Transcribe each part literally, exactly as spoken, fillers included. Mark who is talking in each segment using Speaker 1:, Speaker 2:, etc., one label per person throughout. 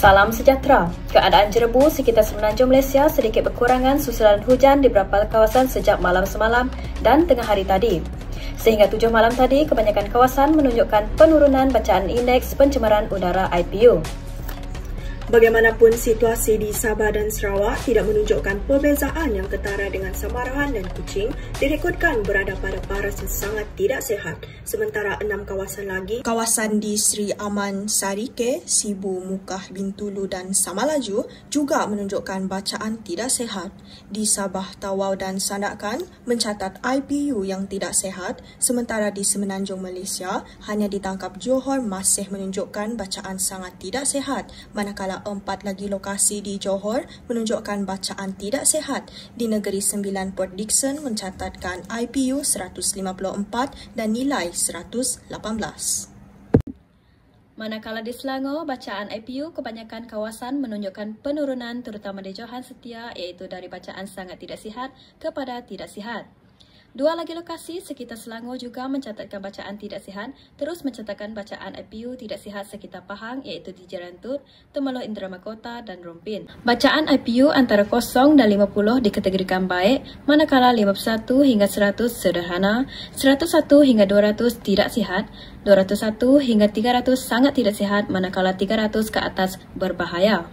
Speaker 1: Salam sejahtera. Keadaan jerebu sekitar Semenanjung Malaysia sedikit berkurangan susulan hujan di beberapa kawasan sejak malam semalam dan tengah hari tadi. Sehingga tujuh malam tadi, kebanyakan kawasan menunjukkan penurunan bacaan indeks pencemaran udara I P U.
Speaker 2: Bagaimanapun, situasi di Sabah dan Sarawak tidak menunjukkan perbezaan yang ketara dengan Samarahan dan Kuching direkodkan berada pada paras yang sangat tidak sihat. Sementara enam kawasan lagi, kawasan di Sri Aman Sarike, Sibu, Mukah, Bintulu dan Samalaju juga menunjukkan bacaan tidak sihat. Di Sabah, Tawau dan Sandakan mencatat I P U yang tidak sihat, sementara di Semenanjung Malaysia hanya ditangkap Johor masih menunjukkan bacaan sangat tidak sihat, manakala empat lagi lokasi di Johor menunjukkan bacaan tidak sihat. Di Negeri Sembilan, Port Dickson mencatatkan I P U seratus lima puluh empat dan nilai seratus lapan belas.
Speaker 1: Manakala di Selangor, bacaan I P U kebanyakan kawasan menunjukkan penurunan terutama di Johan Setia, iaitu dari bacaan sangat tidak sihat kepada tidak sihat. Dua lagi lokasi sekitar Selangor juga mencatatkan bacaan tidak sihat, terus mencatatkan bacaan I P U tidak sihat sekitar Pahang, iaitu di Jerantut, Temerloh Indra Mahkota dan Rompin. Bacaan I P U antara kosong dan lima puluh dikategorikan baik, manakala lima puluh satu hingga seratus sederhana, seratus satu hingga dua ratus tidak sihat, dua ratus satu hingga tiga ratus sangat tidak sihat, manakala tiga ratus ke atas berbahaya.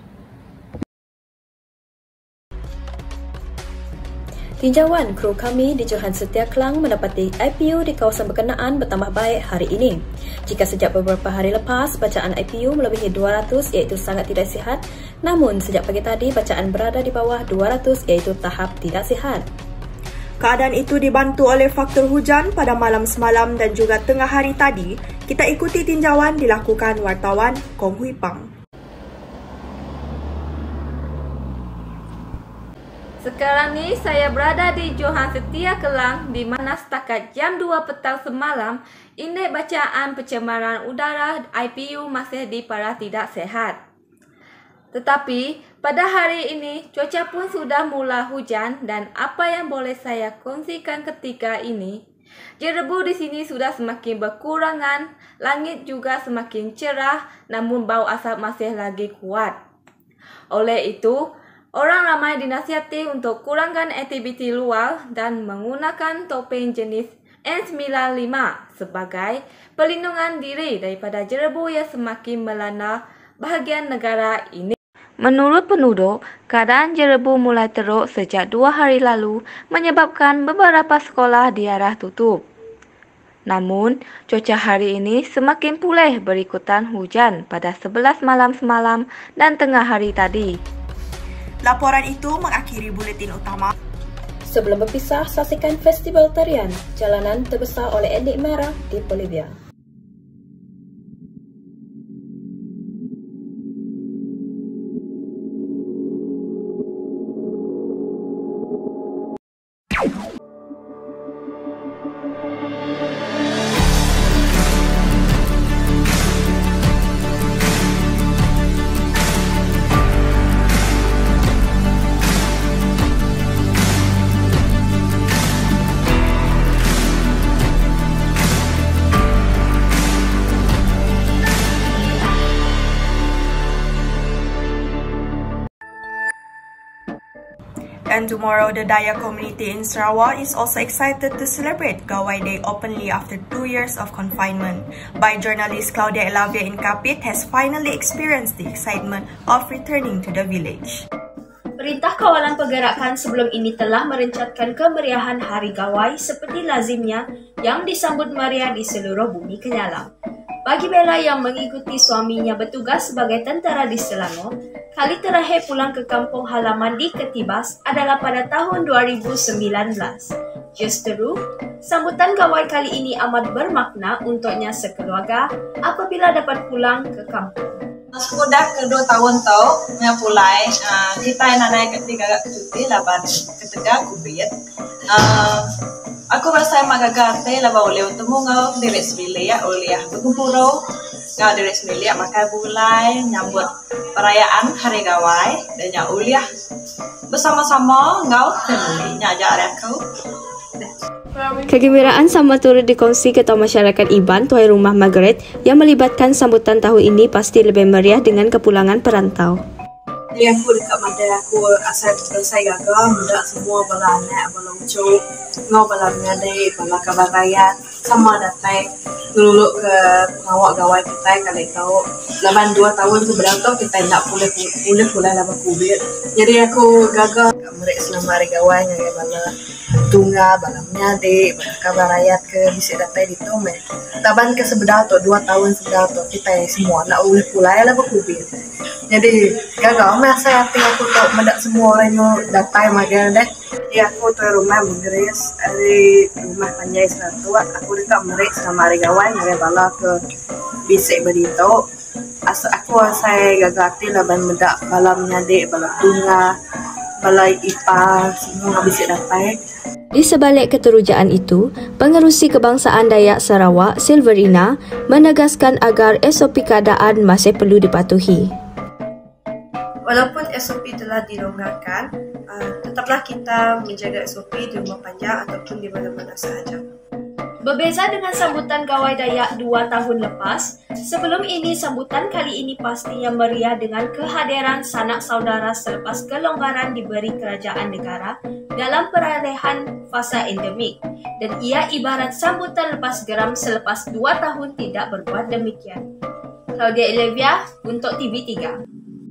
Speaker 1: Tinjauan kru kami di Johan Setia Klang mendapati I P U di kawasan berkenaan bertambah baik hari ini. Jika sejak beberapa hari lepas, bacaan I P U melebihi dua ratus iaitu sangat tidak sihat, namun sejak pagi tadi bacaan berada di bawah dua ratus iaitu tahap tidak sihat.
Speaker 2: Keadaan itu dibantu oleh faktor hujan pada malam semalam dan juga tengah hari tadi. Kita ikuti tinjauan dilakukan wartawan Kong Hui Pang.
Speaker 3: Sekarang ni saya berada di Johan Setia Kelang, di mana setakat jam dua petang semalam, indeks bacaan pencemaran udara I P U masih di paras tidak sihat. Tetapi pada hari ini cuaca pun sudah mula hujan dan apa yang boleh saya kongsikan ketika ini, jerebu di sini sudah semakin berkurangan, langit juga semakin cerah, namun bau asap masih lagi kuat. Oleh itu, orang ramai dinasihati untuk kurangkan aktiviti luar dan menggunakan topeng jenis N sembilan puluh lima sebagai perlindungan diri daripada jerebu yang semakin melanda bahagian negara ini. Menurut penduduk, keadaan jerebu mulai teruk sejak dua hari lalu menyebabkan beberapa sekolah diarah tutup. Namun, cuaca hari ini semakin pulih berikutan hujan pada sebelas malam semalam dan tengah hari tadi.
Speaker 2: Laporan itu mengakhiri buletin utama.
Speaker 1: Sebelum berpisah, saksikan Festival Tarian Jalanan Terbesar oleh Endik Merah di Bolivia.
Speaker 2: And tomorrow, the Dayak community in Sarawak is also excited to celebrate Gawai Day openly after two years of confinement. By journalist Claudia Elavia in Kapit has finally experienced the excitement of returning to the village.
Speaker 4: Perintah Kawalan Pergerakan sebelum ini telah merencatkan kemeriahan Hari Gawai seperti lazimnya yang disambut meriah di seluruh bumi Kenyalam. Bagi Bella yang mengikuti suaminya bertugas sebagai tentera di Selangor, kali terakhir pulang ke kampung halaman di Ketibas adalah pada tahun dua ribu sembilan belas. Justeru, sambutan Gawai kali ini amat bermakna untuknya sekeluarga apabila dapat pulang ke kampung.
Speaker 5: Sudah kedua tahun tau, saya pulai. Uh, kita yang naik ketiga cuti laban ketiga kubit. Uh, aku rasa magagate laba oleh untuk mengau diri sendiri ya oleh berkumpul ngau diri sendiri maka bulai nyambut perayaan Hari Gawai dan nya uliah bersama-sama ngau family nya ajar aku.
Speaker 4: Kegembiraan sama turut dikongsi Ketua Masyarakat Iban, Tuai Rumah Margaret, yang melibatkan sambutan tahun ini pasti lebih meriah dengan kepulangan perantau.
Speaker 5: Jadi aku dekat Madai, aku asal selesai gagal, muda semua bala anak, bala ucuk, ngau bala mengadai, bala kabar rakyat, sama datang ngeluluk ke ngawak gawai kita kalau tahu laban dua tahun sebenarnya tu kita nak pulih pulih pulih laban COVID. Jadi aku gagal mereka selama hari gawai dengan bala tunga, bala mengadai, bala kabar rakyat ke bisa datang di tu meh. Laban ke sebenarnya tu dua tahun sebenarnya tu kita semua nak pulih pulih laban COVID. Jadi gagal masa hati aku tak mendak semua orang yang datang makan deh. Jadi aku tu rumah Bugris dari rumah Panjai Selatu. Aku dekat mereka selama hari gawai dengan bala ke bisik beritahu. Asal aku saya gagal hati laban mendak bala menyadik, bala tunga, bala ipar semua bisik datang.
Speaker 4: Di sebalik keterujaan itu, Pengerusi Kebangsaan Dayak Sarawak, Silverina, menegaskan agar S O P keadaan masih perlu dipatuhi.
Speaker 2: Walaupun S O P telah dilonggarkan, uh, tetaplah kita menjaga S O P di rumah panjang ataupun di mana-mana sahaja.
Speaker 4: Berbeza dengan sambutan Gawai Dayak dua tahun lepas, sebelum ini sambutan kali ini pastinya meriah dengan kehadiran sanak saudara selepas kelonggaran diberi kerajaan negara dalam perolehan fasa endemik, dan ia ibarat sambutan lepas geram selepas dua tahun tidak berbuat demikian. Claudia Elevia untuk T V tiga.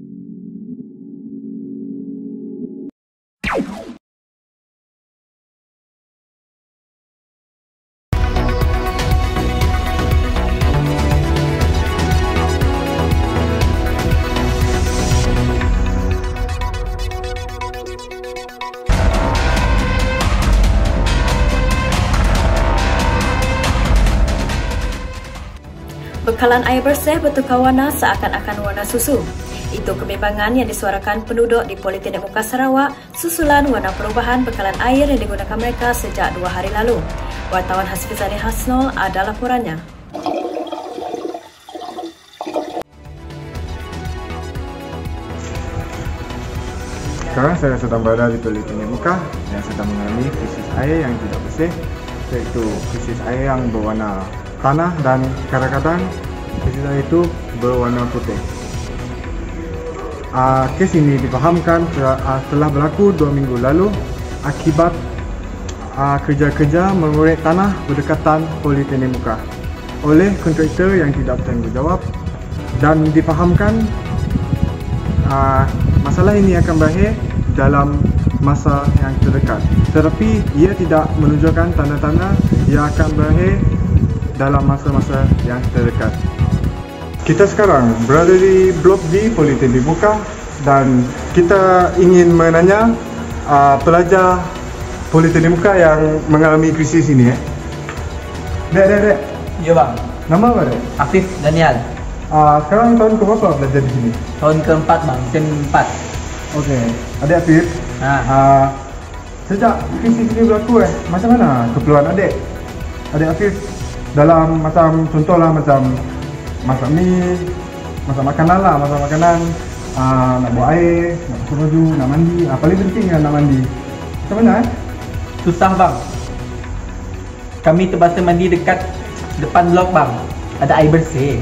Speaker 1: Bekalan air bersih bertukar warna seakan-akan warna susu. Itu kebimbangan yang disuarakan penduduk di Politeknik Muka Sarawak susulan warna perubahan bekalan air yang digunakan mereka sejak dua hari lalu. Wartawan Hasfizani Hasnol ada laporannya.
Speaker 6: Sekarang saya sedang berada di Politeknik Muka yang sedang mengalami krisis air yang tidak bersih, iaitu krisis air yang berwarna tanah dan kadang-kadang krisis air itu berwarna putih. Uh, kes ini difahamkan uh, telah berlaku dua minggu lalu akibat uh, kerja-kerja mengorek tanah berdekatan Politeknik Muka oleh kontraktor yang tidak bertanggungjawab, dan difahamkan uh, masalah ini akan berakhir dalam masa yang terdekat, tetapi ia tidak menunjukkan tanda-tanda ia akan berakhir dalam masa-masa yang terdekat. Kita sekarang berada di Blok D Politeknik Muka dan kita ingin menanya uh, pelajar Politeknik Muka yang mengalami krisis ini. Eh. Dek, dek, dek.
Speaker 7: Ya bang.
Speaker 6: Nama apa dek?
Speaker 7: Afif Daniel.
Speaker 6: Uh, sekarang tahun ke berapa belajar di sini?
Speaker 7: Tahun keempat bang, sem empat.
Speaker 6: Okey, adik Afif.
Speaker 7: Ha.
Speaker 6: Uh, sejak krisis ini berlaku eh, macam mana keperluan adik? Adik Afif dalam macam contohlah macam masak mie, masak makanan lah, masak makanan, uh, nak buat air, nak pakai baju, nak mandi. Uh, paling penting kan nak mandi. Macam mana eh?
Speaker 7: Susah bang. Kami terpaksa mandi dekat depan blok bang. Ada air bersih.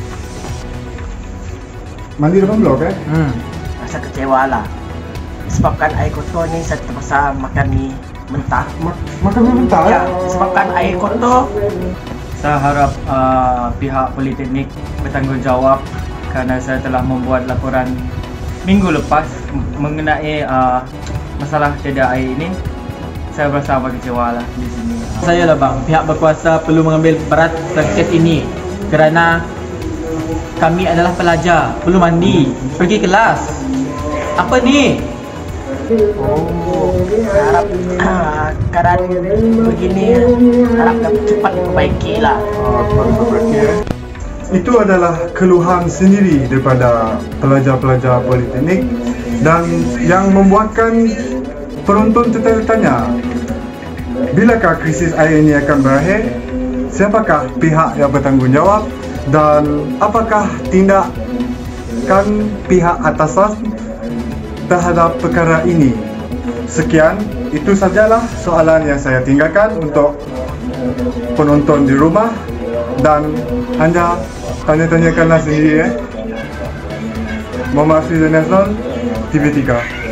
Speaker 6: Mandi depan blok eh?
Speaker 7: Hmm.
Speaker 8: Rasa kecewa lah. Disebabkan air kotor ni saya terpaksa makan mie mentah.
Speaker 6: Ma makan mie mentah?
Speaker 8: Ya, disebabkan air kotor.
Speaker 7: Saya harap uh, pihak Politeknik bertanggungjawab kerana saya telah membuat laporan minggu lepas mengenai uh, masalah tiada air ini. Saya berasa agak kecewa lah di sini. Saya lah bang, pihak berkuasa perlu mengambil berat kes ini kerana kami adalah pelajar, perlu mandi, pergi kelas. Apa ni?
Speaker 8: Oh, harap uh, keadaan begini harap dapat cepat diperbaiki lah.
Speaker 6: Uh, perbaiki eh. Itu adalah keluhan sendiri daripada pelajar-pelajar Politeknik dan yang membuatkan penonton tertanya-tanya, bilakah krisis air ini akan berakhir? Siapakah pihak yang bertanggungjawab dan apakah tindakan pihak atasan terhadap perkara ini? Sekian, itu sajalah soalan yang saya tinggalkan untuk penonton di rumah, dan anda tanya-tanyakanlah sendiri. eh. Muhammad Hafiz Nazrul, T V tiga.